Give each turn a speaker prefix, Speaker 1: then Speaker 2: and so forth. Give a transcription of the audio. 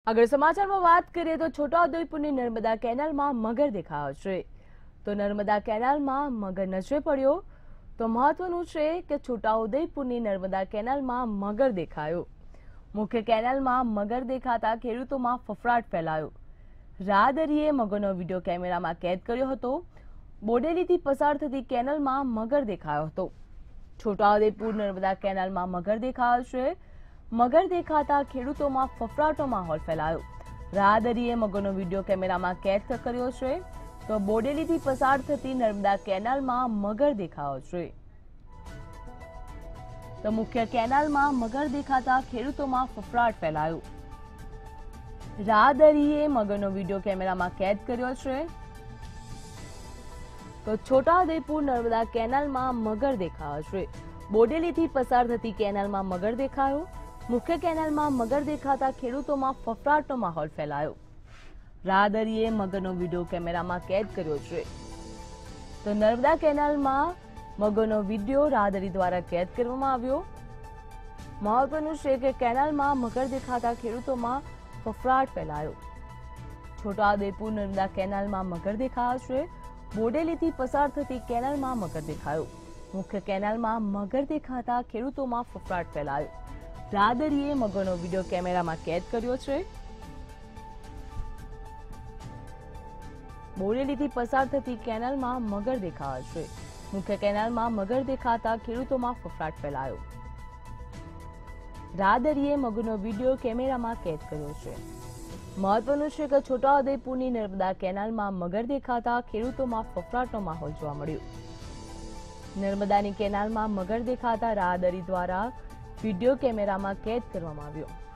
Speaker 1: આગળ સમાચારમાં વાત કરીએ તો છોટાઉદેપુરની નર્મદા કેનાલમાં મગર દેખાયો છે। તો નર્મદા કેનાલમાં મગર નજરે પડ્યો તો મહત્વનું છે કે છોટાઉદેપુરની નર્મદા કેનાલમાં મગર દેખાયો। મુખ્ય કેનાલમાં મગર દેખાતા ખેડૂતોમાં ફફડાટ ફેલાયો। રાહદરીએ મગરનો વિડીયો કેમેરામાં કેદ કર્યો હતો। બોડેલીથી પસાર થતી કેનાલમાં મગર દેખાયો હતો। છોટાઉદેપુર નર્મદા કેનાલમાં મગર દેખાયો છે। મગર દેખાતા ખેડૂતોમાં ફફડાટનો માહોલ ફેલાયો। રાહદરીએ મગરનો વિડીયો કેમેરામાં કેદ કર્યો છે। તો બોડેલીથી પસાર થતી નર્મદા કેનાલમાં મગર દેખાયો છે। તો મુખ્ય કેનાલમાં મગર દેખાતા ખેડૂતોમાં ફફડાટ ફેલાયો। રાહદરીએ મગરનો વિડીયો કેમેરામાં કેદ કર્યો છે। તો છોટાઉદેપુર નર્મદા કેનાલમાં મગર દેખાયો છે। બોડેલીથી પસાર થતી કેનાલમાં મગર દેખાયો। મુખ્ય કેનાલમાં મગર દેખાતા ખેડૂતોમાં ફફડાટનો માહોલ ફેલાયો। રાહદરીએ મગરનો વિડીયો કેમેરામાં કેદ કર્યો છે। તો નર્મદા કેનાલમાં મગરનો વિડીયો રાહદરી દ્વારા કેદ કરવામાં આવ્યો। મહત્વનું છે કે કેનાલમાં મગર દેખાતા ખેડૂતોમાં ફફડાટ ફેલાયો। છોટાઉદેપુર નર્મદા કેનાલમાં મગર દેખાયો છે। બોડેલીથી પસાર થતી કેનાલમાં મગર દેખાયો। મુખ્ય કેનાલમાં મગર દેખાતા ખેડૂતોમાં ફફડાટ ફેલાયો। રાહદરીએ મગરનો વિડીયો કેમેરામાં કેદ કર્યો છે। બોડેલીથી પસાર થતી કેનાલમાં મગર દેખાયો છે। મુખ્ય કેનાલમાં મગર દેખાતા ખેડૂતોમાં ફફડાટ ફેલાયો। રાહદરીએ મગરનો વિડીયો કેમેરામાં કેદ કર્યો છે। મહત્વનું છે કે છોટાઉદેપુરની નર્મદા કેનાલમાં મગર દેખાતા ખેડૂતોમાં ફફડાટનો માહોલ જોવા મળ્યો। નર્મદાની કેનાલમાં મગર દેખાતા રાહદરી દ્વારા વિડીયો કેમેરામાં કેદ કરવામાં આવ્યો।